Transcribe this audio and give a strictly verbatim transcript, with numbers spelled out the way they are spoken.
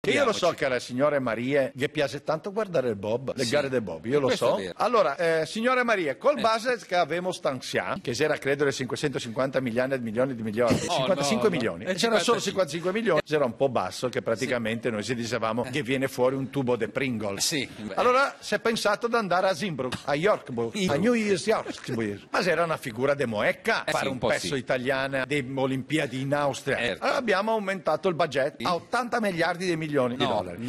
Che io lo so che alla signora Maria gli piace tanto guardare il bob, le Sì. gare del bob, io lo Questo so. è vero. Allora, eh, signora Maria, col Eh. budget che avevamo stanziato, che era credo di cinquecentocinquanta milioni di milioni di milioni, Oh, cinquantacinque no, no. milioni, Eh, c'erano solo cinquantacinque. cinquantacinque milioni, c'era un po' basso che praticamente noi si dicevamo che viene fuori un tubo di Pringles. Sì, beh. Allora si è pensato di andare a Zimbrook, a Yorkburg, a New Year's York. Ma era una figura de moecca Eh, fare sì, un, un po' pezzo sì. italiano delle Olimpiadi in Austria. Certo. Allora abbiamo aumentato il budget a ottanta miliardi di milioni di No, dollari.